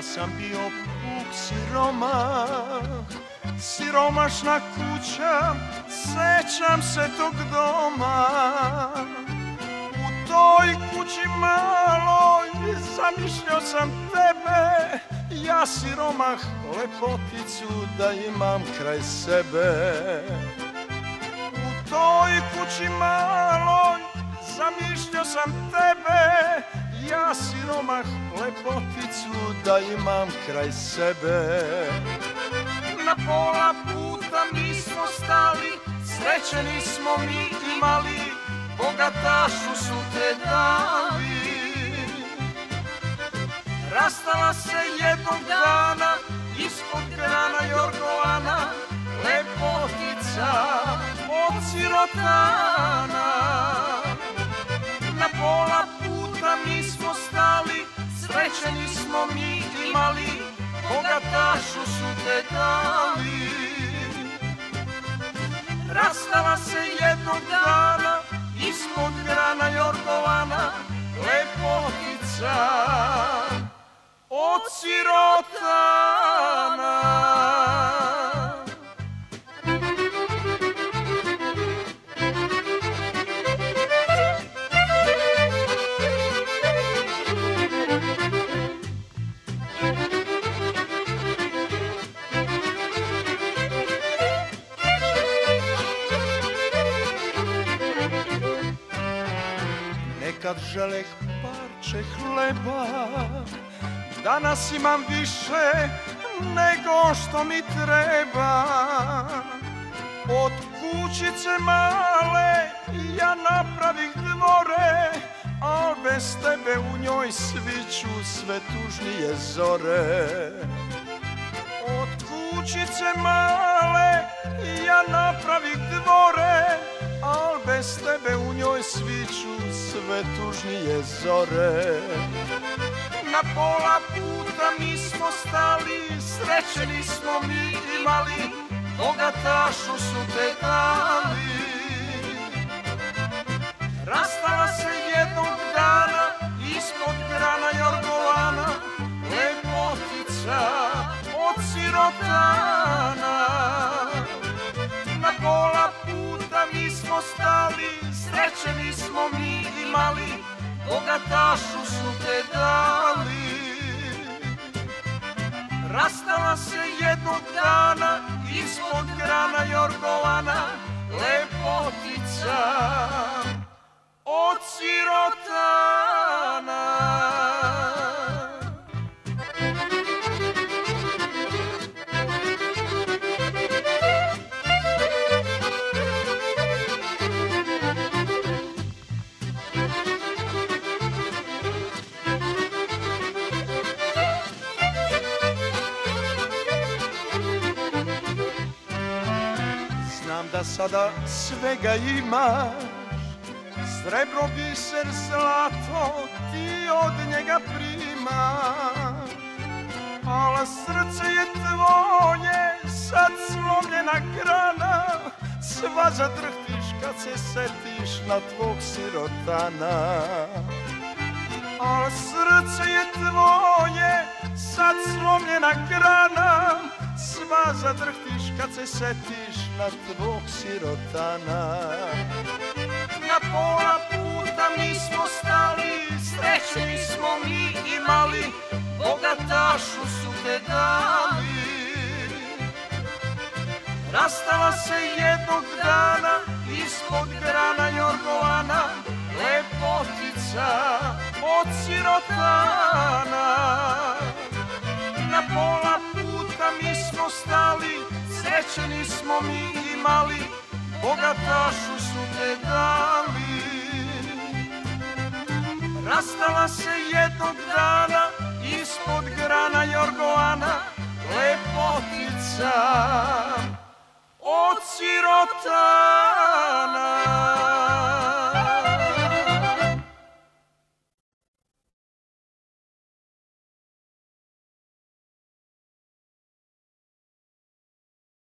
Ja sam bio puk siromah, siromašna kuća, sećam se tog doma. U toj kući maloj zamišljao sam tebe, ja siromah, lepoticu da imam kraj sebe. U toj kući maloj zamišljao sam tebe, ja siromah, lepoticu da imam kraj sebe. Na pola puta mi smo stali, srećeni smo mi imali, bogatašu su te dali. Rastala se jednog dana, ispod grana jorgovana, lepotica od sirotana. Na pola puta mi smo stali, srećeni smo mi imali, bogatašu su te dali. Rastala se jednog dana, ispod grana jorgovana, lepotica od sirotana. Nekad želeh parče hleba, danas imam više nego što mi treba. Od kućice male ja napravih dvore, al bez tebe u njoj sviću sve tužnije zore. Od kućice male ja napravih dvore, al bez tebe u njoj sviću sve tužnije zore. Na pola puta mi smo stali, srećeni smo mi imali, bogatašu su te dali. Rastala se jednog dana, ispod grana jorgovana, lepotica od sirotana. Na pola puta mi smo stali, srećeni smo mi imali, bogatašu su te dali. Rastala se jednog dana, ispod grana jorgovana, lepotica od sirotana. Znam da sada svega imaš, srebro, biser, zlato ti od njega primaš, al srce je tvoje sad slomljena grana, sva zadrhtiš kad se setiš na tvog sirotana. Al srce je tvoje sad slomljena grana, sva zadrhtiš kad se setiš na tvog sirotana. Na pola puta mi smo stali, srećeni smo mi imali, bogatašu su te dali. Rastala se jednog dana, ispod grana jorgovana, lepotica od sirotana. Na pola puta mi smo stali, srećeni smo mi imali, bogatašu su te dali. Rastala se jednog dana, ispod grana jorgovana, lepotica od sirotana.